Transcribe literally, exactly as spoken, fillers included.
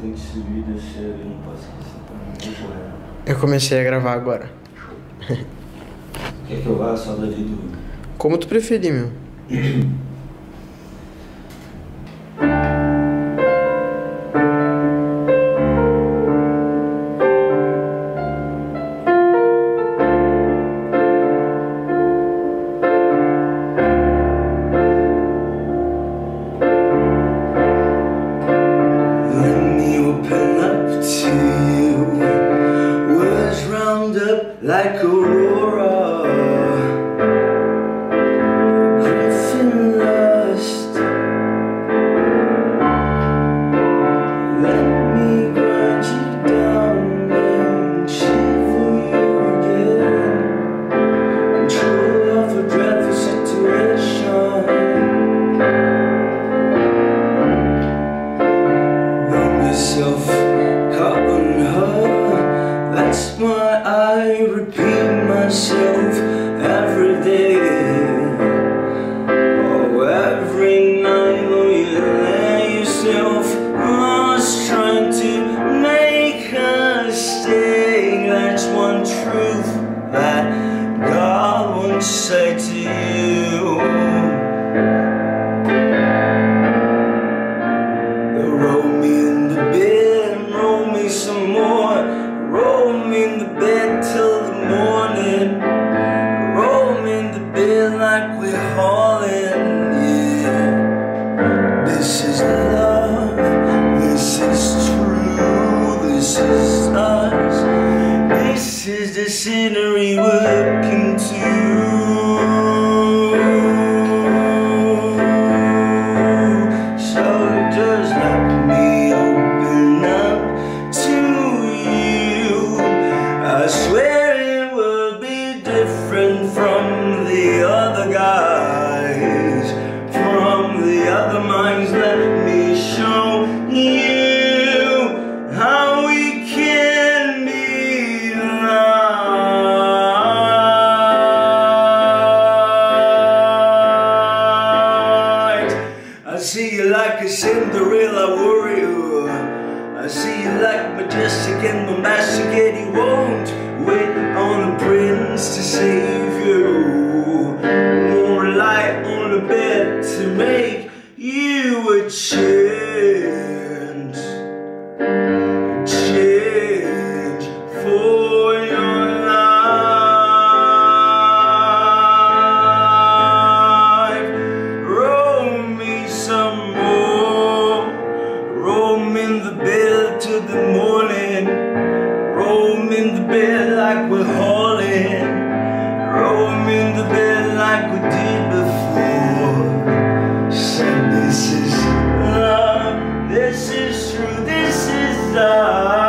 Tem que subir e descer, eu não posso esquecer pra mim. Eu comecei a gravar agora. Quer que eu vá só dali do... Como tu preferir, meu. Like aurora, Grieving lust. Let me grind you down and shiver you again. Control of a dreadful situation. Rub yourself caught on her. That's why I repeat myself every day. Oh, every night, oh, you let yourself lost trying to make her stay. That's one truth that God won't say to you. Roll me in the bed, roll me some more. Roll me in the bed till the morning. Roll me in the bed like we're hauling, yeah. This is love, this is true, this is us. This is the scenery we're looking to. So just let me open up to you. I swear it will be different from the other guys, from the other minds. Let me show you how we can be right. I see you like a Cinderella Warrior. I see you like majestic and bombastic, and you won't wait on a prince to save you. Won't rely on a bed to make you a change, a change for your life. Roll me some more. Roll me in the bed till the morning. Roll me in the bed like we're hauling. Roll me in the bed like we did before. Said this is love, this is true, this is love.